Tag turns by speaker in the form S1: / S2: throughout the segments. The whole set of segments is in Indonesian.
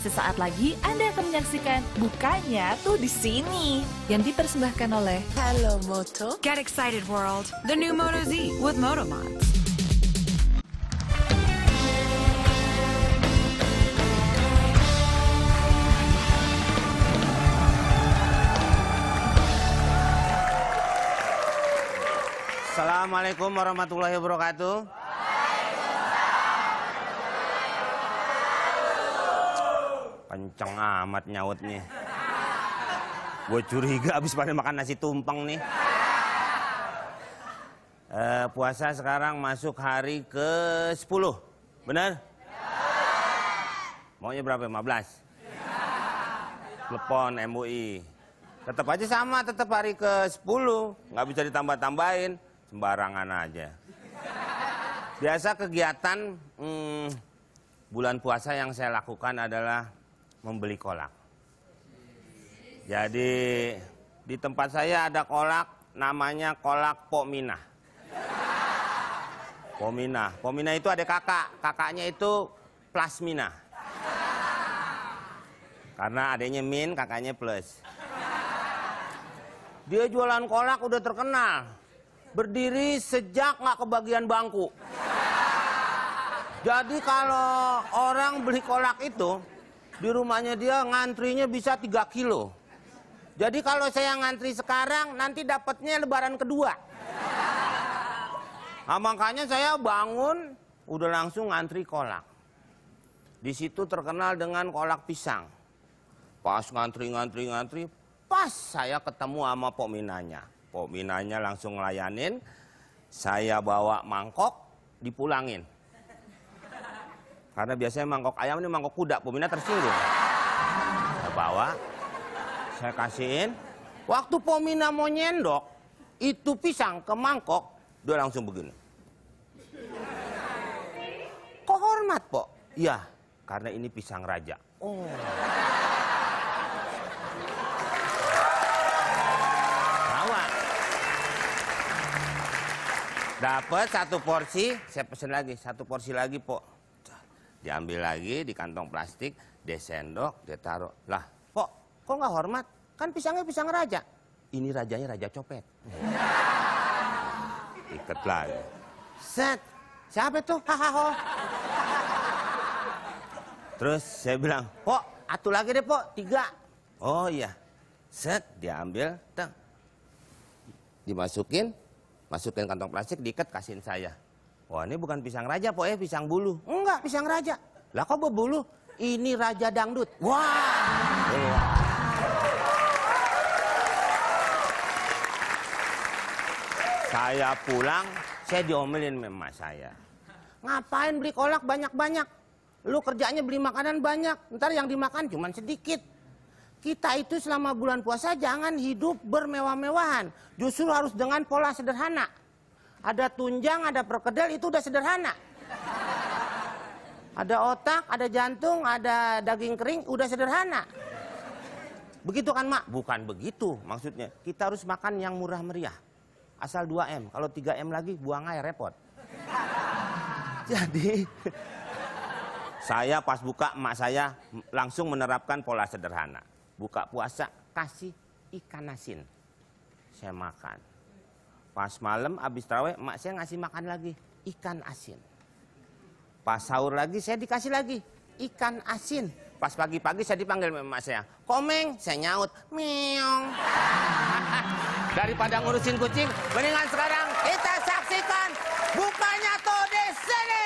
S1: Sesaat lagi Anda akan menyaksikan Bukanya Tuh di Sini yang dipersembahkan oleh
S2: Hello Moto.
S3: Get excited world. The new Moto Z with Motomods.
S4: Assalamualaikum warahmatullahi wabarakatuh. Kenceng amat nyautnya. Gue curiga abis pada makan nasi tumpeng nih. Puasa sekarang masuk hari ke-10. Bener? Maunya berapa? 15? Telepon MUI. Tetap aja sama, tetap hari ke-10. Nggak bisa ditambah-tambahin. Sembarangan aja. Biasa kegiatan bulan puasa yang saya lakukan adalah membeli kolak. Jadi di tempat saya ada kolak namanya kolak Pok Minah. Pok Minah itu ada kakaknya itu Plasmina. Karena adanya min, kakaknya plus. Dia jualan kolak udah terkenal. Berdiri sejak nggak kebagian bangku. Jadi kalau orang beli kolak itu, di rumahnya dia ngantrinya bisa 3 kilo. Jadi kalau saya ngantri sekarang, nanti dapatnya lebaran kedua. Nah, makanya saya bangun, udah langsung ngantri kolak. Di situ terkenal dengan kolak pisang. Pas ngantri, pas saya ketemu sama Pok Minanya. Pok Minanya langsung ngelayanin, saya bawa mangkok, dipulangin. Karena biasanya mangkok ayam ini mangkok kuda, Pok Minah tersinggung. Saya bawa, saya kasihin. Waktu Pok Minah mau nyendok, itu pisang ke mangkok, dia langsung begini. Kok hormat, Pok? Iya, karena ini pisang raja. Oh. Dapat 1 porsi, saya pesen lagi 1 porsi lagi, Pok. Diambil lagi di kantong plastik, dia sendok, dia taruh. Lah, Pok, kok nggak hormat? Kan pisangnya pisang raja. Ini rajanya raja copet. Ikat lagi. Set, siapa tuh? Hahaha. Terus saya bilang, Pok, atu lagi deh, Pok, 3. Oh iya. Set, diambil, teng. Masukin kantong plastik, diikat, kasihin saya. Wah, ini bukan pisang raja, Pok, pisang bulu. Enggak, pisang raja. Lah kok berbulu? Ini raja dangdut. Wah. Saya pulang, saya diomelin sama saya. Ngapain beli kolak banyak-banyak? Lu kerjanya beli makanan banyak, ntar yang dimakan cuma sedikit. Kita itu selama bulan puasa jangan hidup bermewah-mewahan. Justru harus dengan pola sederhana. Ada tunjang, ada perkedel, itu udah sederhana. Ada otak, ada jantung, ada daging kering, udah sederhana. Begitu kan, Mak? Bukan begitu maksudnya. Kita harus makan yang murah meriah. Asal 2M. Kalau 3M lagi, buang air, repot. Jadi, saya pas buka, emak saya langsung menerapkan pola sederhana. Buka puasa, kasih ikan asin. Saya makan. Pas malam abis tarawih, emak saya ngasih makan lagi ikan asin. Pas sahur lagi saya dikasih lagi ikan asin. Pas pagi-pagi saya dipanggil emak saya, Komeng, saya nyaut, meong. Daripada ngurusin kucing, mendingan sekarang kita saksikan Bukanya Tuh di Sini.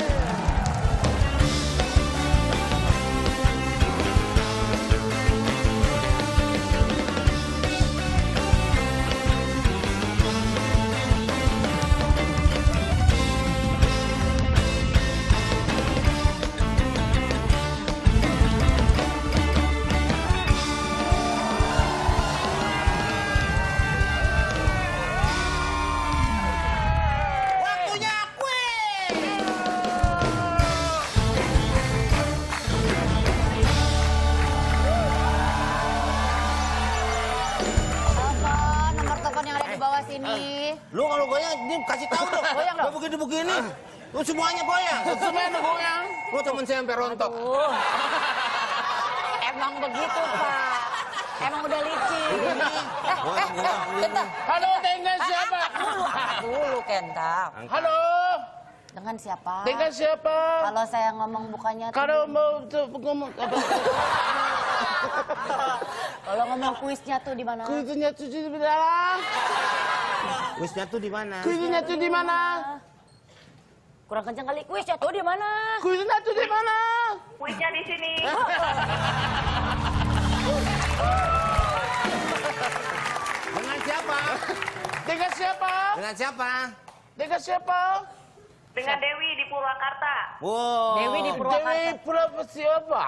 S4: Lu kalau goyang, ini kasih tahu dong.
S5: Goyang dong.
S4: Begini-begini. Lu semuanya goyang.
S5: Semuanya goyang.
S4: Lu temen saya sampai rontok.
S2: Emang begitu, Pak. Emang udah licin. Kenta.
S5: Halo, dengan siapa?
S2: Dulu, Kenta.
S5: Halo,
S2: Dengan siapa?
S5: dengan siapa?
S2: Kalau saya ngomong bukannya tuh-
S5: Kalau mau ngomong apa?
S2: Kalau ngomong kuisnya tuh di mana?
S5: Kuisnya tuh di mana?
S4: Kuisnya tuh di mana?
S5: Kuisnya tuh di mana?
S2: Kurang kencang kali. Kuisnya tuh di mana?
S5: Kuisnya tuh di mana?
S6: Kuisnya di sini.
S4: Dengan siapa?
S5: Dengan siapa?
S4: Dengan siapa?
S5: Dengan siapa?
S6: Dengan Dewi di Purwakarta.
S4: Wow.
S2: Dewi di Purwakarta.
S5: Dewi Purwakarta siapa?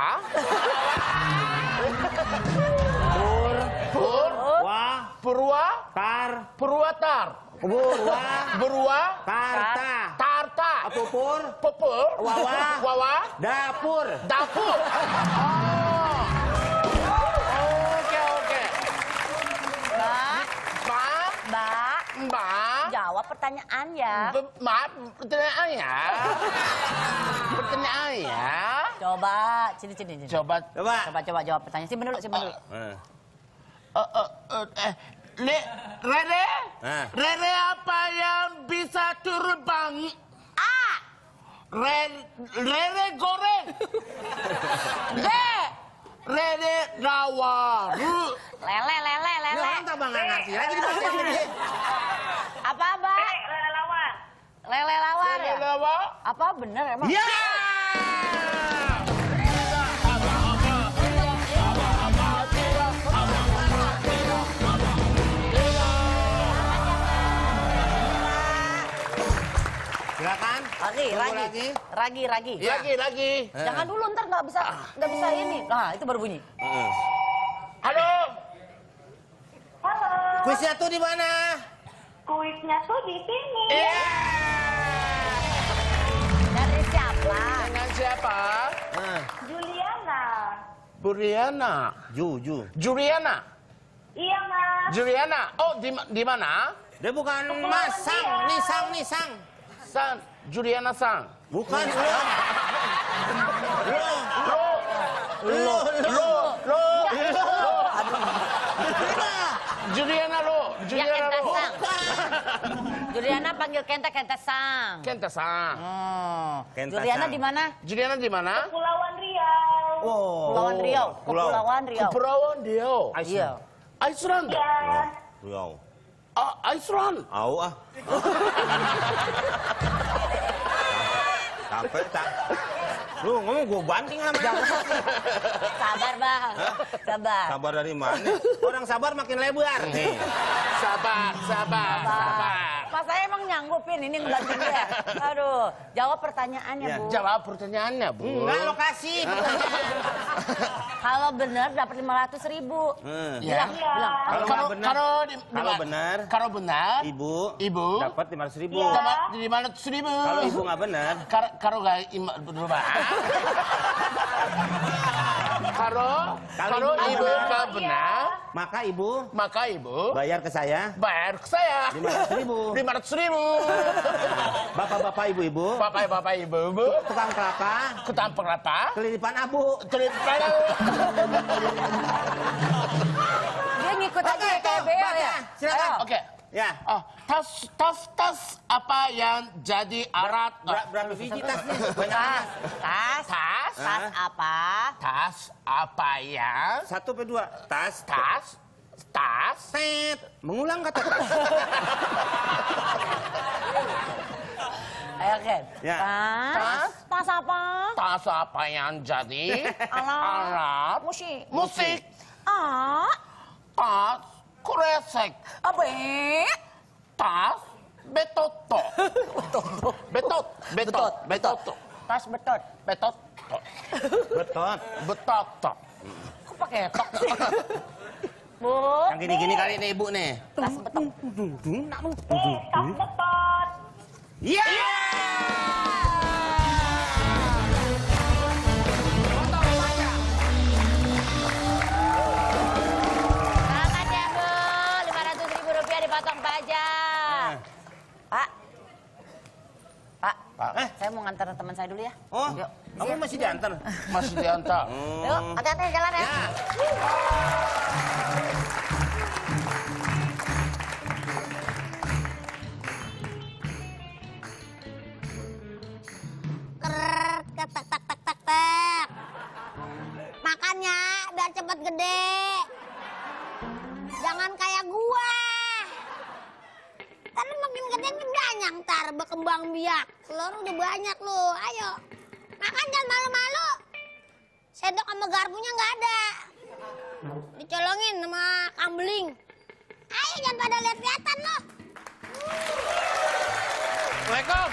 S4: Wah.
S5: Purwa?
S4: Tar.
S5: Purwatar.
S4: Burwa.
S5: Berua?
S4: Tarta.
S5: Tarta.
S4: Pupur.
S5: Pupur.
S4: Wawa.
S5: Wawa.
S4: Dapur.
S5: Dapur. Oh. Oke.
S2: Mbak,
S5: Mbak.
S2: Mbak,
S5: Mbak.
S2: jawab pertanyaan ya.
S5: Maaf, pertanyaan ya. Pertanyaan ya.
S2: Coba, sini.
S5: Coba.
S2: Coba jawab pertanyaan. Simpen dulu.
S5: Rere?
S4: Ah.
S5: Rere apa yang bisa terbang? Rere goreng. Rere rawa.
S2: Lele.
S4: Orang tak bang ngerti lagi dibaca ini.
S2: Apa, Mbak?
S6: Lelawar.
S2: Lele lawar
S5: Rere
S2: ya?
S5: rawa.
S2: Apa bener emang?
S4: Ya. Silakan.
S2: Ragi.
S5: Lagi.
S2: Jangan dulu ntar nggak bisa ini. Nah itu baru bunyi.
S5: Halo.
S6: Halo.
S4: Kuisnya tuh di mana?
S6: Kuisnya tuh di sini.
S2: Dari siapa?
S5: Dengan siapa?
S6: Juliana.
S5: Buriana. Juliana.
S6: Iya, Mas.
S5: Juliana. Oh, di mana?
S4: Dia bukan
S6: Kepulauan
S4: Masang,
S6: Riau.
S4: Nisang.
S5: San. Juliana Sang.
S4: Bukan
S5: Lo. Juliana lo.
S2: Ya Kenta Sang. Juliana panggil Kenta Sang.
S5: Kenta Sang.
S2: Oh.
S4: Kenta
S2: Juliana
S4: Sang.
S2: di mana?
S5: Juliana di mana?
S6: Kepulauan Riau.
S2: Kepulauan Riau. Kepulauan Riau.
S5: Kepulauan Riau.
S2: Iya.
S5: Iceland.
S6: Iya.
S4: Riau.
S5: Iceland.
S4: Au ah. Sampai tak. Lu ngomong gue banting lah.
S2: Sabar bang. Sabar.
S4: Sabar dari mana? Orang sabar makin lebar. Nih.
S5: Sabar.
S2: Mas saya emang nyanggupin ini ngebanting dia. Aduh. Jawab pertanyaannya
S4: Ya.
S2: Bu.
S5: Jawab pertanyaannya, Bu.
S4: Enggak lokasi.
S2: Kalau benar dapat 500.000.
S5: Ya.
S2: Bilang.
S4: Kalau benar.
S5: Kalau benar.
S4: Ibu. Dapat 500.000.
S5: Di mana 100.000?
S4: Kalau ibu nggak benar.
S5: Kalau nggak berubah. Kalau ibu nggak benar,
S4: Maka ibu bayar ke saya
S5: bayar ke saya
S4: 500.000.
S5: 500.000.
S4: Bapak-bapak ibu-ibu.
S5: Bapak ibu.
S4: Tukang kelapa.
S5: Ketampang apa?
S4: Kelilipan abu.
S2: Dia ngikut aja kayak Beo ya.
S4: Silakan.
S2: Ayo.
S5: Oke.
S4: Ya.
S5: Oh, tas apa yang jadi alat?
S4: Berapa biji tasnya?
S2: Tas apa?
S5: Tas apa yang?
S4: 1 sampai 2. Tas. Set. Mengulang kata tas.
S2: Ayo Ken.
S4: Ya.
S2: Tas apa?
S5: Tas apa yang jadi
S2: Alat.
S5: alat?
S2: Musik.
S5: Tas kresek.
S2: Abe.
S5: Tas betoto. Betot.
S2: Tas betot.
S5: Betoto.
S2: Kok pakai tok sih? Bu.
S4: Yang gini-gini kali nih ibu nih.
S2: Tas betot.
S6: Tas betot.
S4: Iya.
S2: Selamat ya Bu. 500.000 rupiah dipotong pajak. Pak. Saya mau ngantar antar teman saya dulu ya.
S4: Oh,
S2: Yuk.
S4: kamu masih diantar?
S5: Masih diantar.
S2: Yuk, hati-hati jalan ya.
S7: Tek. Makannya biar cepet gede. Jangan kayak gua. Karena makin gede bedanya ntar berkembang biak. Telur udah banyak lu. Ayo. Makan jangan malu-malu. Sendok sama garpunya nggak ada. Dicolongin sama kambeling. Ayo jangan pada lihat-lihatan lo.
S5: Assalamualaikum.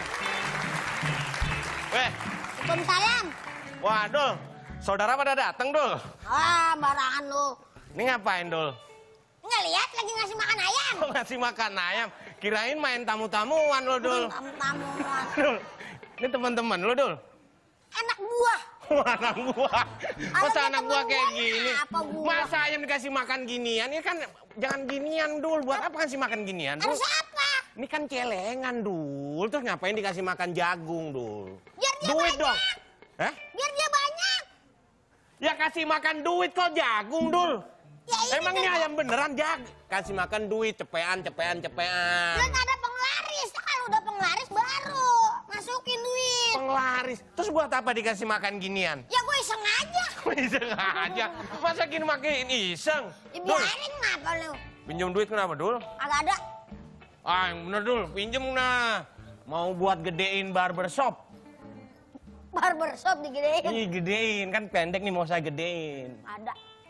S5: Weh,
S7: Waalaikumsalam.
S5: wah Dul, saudara pada datang Dul.
S7: Ah, barangan lu.
S5: Ini ngapain Dul?
S7: Nggak lihat lagi ngasih makan ayam.
S5: Kok ngasih makan ayam? Kirain main tamu-tamuan lo Dul.
S7: Tamu-tamuan.
S5: Dul, ini teman-teman lo Dul.
S7: Anak buah.
S5: Anak buah. Masa
S7: Ada
S5: anak buah
S7: temen
S5: kayak
S7: buahnya
S5: gini?
S7: apa buah?
S5: Masa ayam dikasih makan ginian? Ini kan jangan ginian Dul. Buat apa kasih makan ginian Dul?
S7: Harus apa?
S5: Ini kan celengan Dul. Terus ngapain dikasih makan jagung Dul?
S7: Biar dia
S5: Duit
S7: banyak.
S5: dong. Hah?
S7: Biar dia banyak.
S5: Ya kasih makan duit kok jagung Dul.
S7: Ya ini
S5: Emang ini
S7: kan
S5: ayam beneran kasih makan duit cepean.
S7: belum ada penglaris. Kalau udah penglaris baru masukin duit.
S5: Penglaris. Terus buat apa dikasih makan ginian?
S7: Ya gue iseng aja.
S5: Iseng aja. Masa gini makin iseng?
S7: Ya
S5: Dul,
S7: biarin ngapa lu?
S5: pinjam duit kenapa Dul?
S7: Agak ada.
S5: Ah yang bener Dul, pinjem nah. Mau buat gedein barbershop.
S7: Barbershop digedein.
S5: Ih gedein, kan pendek nih mau saya gedein.
S7: Ada.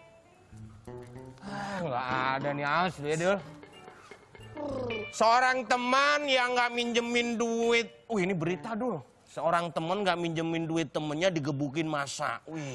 S5: Ah nggak ada nih asli ya Dul. Seorang teman yang nggak minjemin duit. Wih ini berita Dul. Seorang teman nggak minjemin duit temennya digebukin masa. Wih.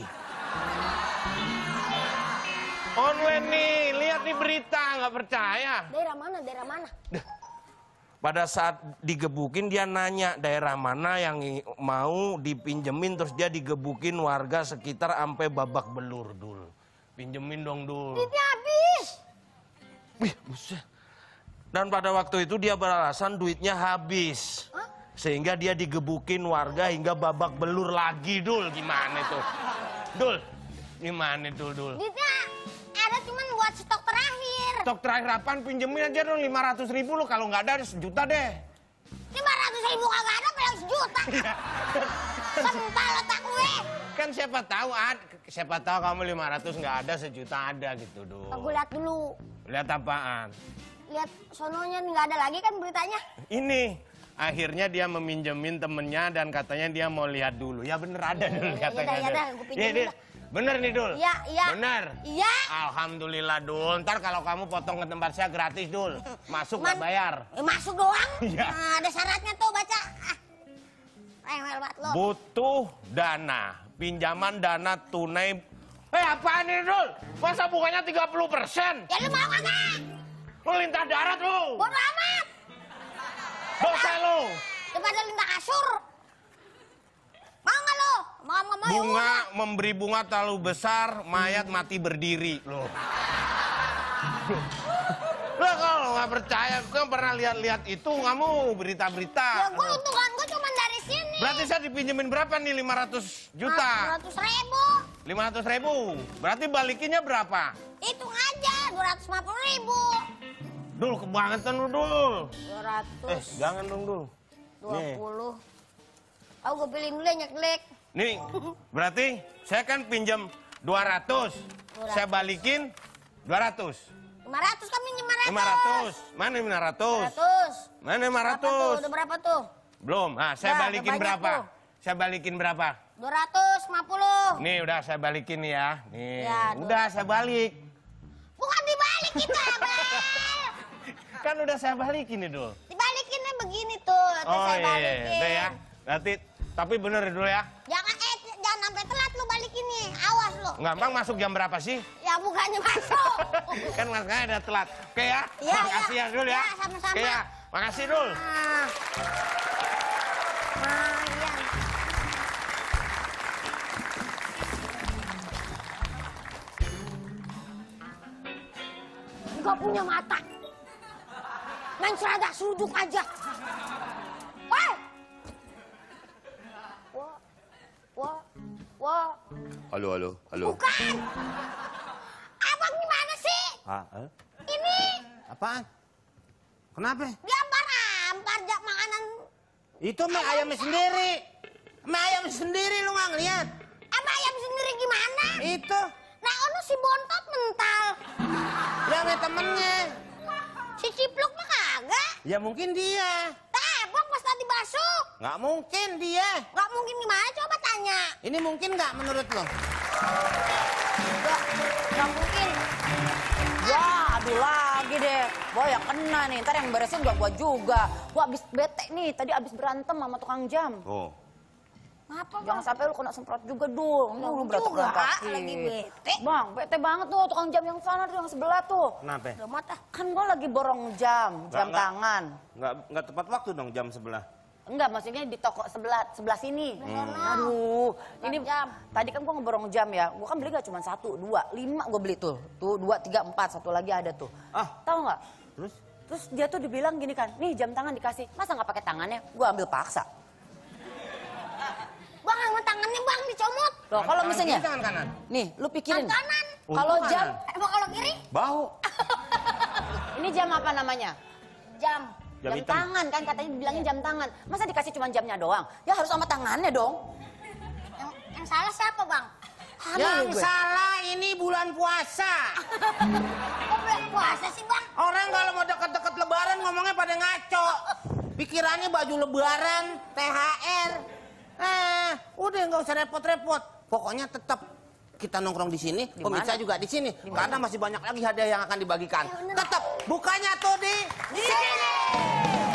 S5: Online nih, lihat nih berita, nggak percaya.
S7: Daerah mana? Daerah mana?
S5: Pada saat digebukin dia nanya daerah mana yang mau dipinjemin, terus dia digebukin warga sekitar sampai babak belur Dul. Pinjemin dong Dul.
S7: Duitnya habis.
S5: Wih, buset. Dan pada waktu itu dia beralasan duitnya habis.
S7: Hah?
S5: Sehingga dia digebukin warga hingga babak belur lagi Dul. Gimana itu? Dul, gimana itu Dul?
S7: Duitnya ada cuman buat stok terakhir.
S5: Stok terakhir apaan? Pinjemin aja dong 500.000 lo. Kalau nggak ada 1 juta deh.
S7: 500.000 kagak ada, bilang 1 juta. Sempal otak gue.
S5: Kan siapa tahu kamu 500 nggak ada, 1 juta ada gitu Dul.
S7: Aku lihat dulu.
S5: Lihat apaan?
S7: Lihat sononya nggak ada lagi kan beritanya.
S5: Ini. Akhirnya dia meminjemin temennya dan katanya dia mau lihat dulu. Ya bener ada Dul katanya.
S7: Iya dah, gue pinjemin dah.
S5: Bener nih Dul?
S7: Iya, iya.
S5: Bener?
S7: Iya.
S5: Alhamdulillah Dul. Ntar kalau kamu potong ke tempat saya gratis Dul. Masuk nggak bayar.
S7: Masuk doang.
S5: Iya.
S7: Nah, ada syaratnya tuh baca. Rewel banget lo.
S5: Butuh dana. Pinjaman dana tunai. Apaan ini Dul? Masa bunganya 30%?
S7: Ya lu mau kagak?
S5: Lu lintah darat lu.
S7: Bodo amat.
S5: Dosa lu.
S7: Daripada lintah kasur. Mau nggak lo? Mau nggak mau?
S5: Bunga, memberi bunga terlalu besar, mayat mati berdiri. Loh. Lah kalau nggak percaya, gue kan pernah lihat-lihat itu kamu berita-berita.
S7: Ya gue untungan gue cuma dari sini.
S5: Berarti saya dipinjemin berapa nih 500 juta?
S7: 500.000.
S5: 500.000. Berarti balikinnya berapa?
S7: Hitung aja 250.000.
S5: Dul, kebangetan lu Dul.
S7: 200.
S5: Jangan dong Dul.
S7: 20. Tahu gue pilihin dulu ya nyeklek.
S5: Nih, berarti saya kan pinjam 200. Saya balikin 200.
S7: 500 kan minjem
S5: 500. Mana 500?
S7: 500.
S5: Mana
S7: Berapa tuh?
S5: 500?
S7: Udah berapa tuh?
S5: Belum. Ah, saya
S7: Nah,
S5: balikin
S7: udah banyak
S5: berapa?
S7: tuh.
S5: Saya balikin berapa?
S7: 250.
S5: Nih udah saya balikin nih ya. Nih,
S7: Ya,
S5: udah saya balik.
S7: Bukan dibalik itu, Abel.
S5: Kan udah saya balikin nih Dul.
S7: Dibalikinnya begini tuh. Terus
S5: Oh
S7: saya
S5: iya,
S7: balikin.
S5: udah ya. Nanti, tapi bener dulu ya.
S7: Jangan sampai telat lu balikin nih. Awas lu.
S5: Gampang masuk jam berapa sih?
S7: Ya bukannya masuk.
S5: Kan makanya ada telat. Oke ya?
S7: Iya,
S5: Makasih
S7: iya.
S5: ya Dul ya.
S7: Iya, sama-sama.
S5: Oke ya. Makasih Dul.
S7: Nah. Iya. Nggak punya mata. Main seragak suduk aja. Woi!
S4: Halo.
S7: Bukan. Abang gimana sih? Ini.
S4: Apaan? Kenapa?
S7: Diampar-ampar jak makanan.
S4: Itu mie ayamnya sendiri. Mie ayam sendiri lu nggak ngeliat?
S7: Sama ayam sendiri gimana?
S4: Itu.
S7: Nah, ono si bontot mental.
S4: Yang temennya.
S7: Si Cipluk mah kagak.
S4: Ya mungkin dia.
S7: Tebok pas tadi basuk.
S4: Nggak mungkin dia.
S7: Gak mungkin gimana? Coba tanya.
S4: Ini mungkin nggak menurut lo?
S2: Gak mungkin. Ya, aduh lagi deh. Boy yang kena nih, ntar yang beresin gua juga. Gua abis bete nih, tadi abis berantem sama tukang jam.
S4: Oh.
S7: Ngapa, Bang?
S2: Jangan sampai lu kena semprot juga dong. Ini lu berantem
S7: juga,
S2: kaki.
S7: lagi bete.
S2: Bang, bete banget tuh tukang jam yang sana tuh, yang sebelah tuh.
S4: Kenapa?
S7: Udah mata.
S2: Kan gua lagi borong jam
S4: Enggak.
S2: tangan.
S4: Nggak tepat waktu dong jam sebelah.
S2: Enggak, maksudnya di toko sebelah sini. Aduh, ini
S7: jam.
S2: tadi kan gua ngeborong jam ya. Gua kan beli gak cuma 1, 2, 5 gua beli tuh. Tuh 2, 3, 4, satu lagi ada tuh.
S4: Ah.
S2: Tahu nggak?
S4: Terus?
S2: Dia tuh dibilang gini kan, nih jam tangan dikasih. Masa nggak pakai tangannya? Gua ambil paksa.
S7: Bang, sama tangannya Bang dicomot.
S2: Loh, kalau
S4: Tangan
S2: misalnya,
S4: kiri, tangan kanan.
S2: nih lu pikirin.
S7: Tangan kanan.
S2: Kalau
S4: Untung
S2: jam,
S4: kanan.
S7: Emang kalau kiri?
S4: Bau.
S2: ini jam apa namanya?
S7: Jam.
S4: Jam hitam.
S2: Tangan kan katanya dibilangin jam tangan. Masa dikasih cuma jamnya doang? Ya harus sama tangannya dong.
S7: Yang salah siapa, Bang?
S4: Yang salah ini bulan puasa.
S7: Kok bulan puasa sih, Bang?
S4: Orang kalau mau deket-deket lebaran ngomongnya pada ngaco. Pikirannya baju lebaran, THR. Udah nggak usah repot-repot. Pokoknya tetap kita nongkrong di sini, pemirsa juga di sini. Karena masih banyak lagi hadiah yang akan dibagikan. Tetap bukanya tuh di sini.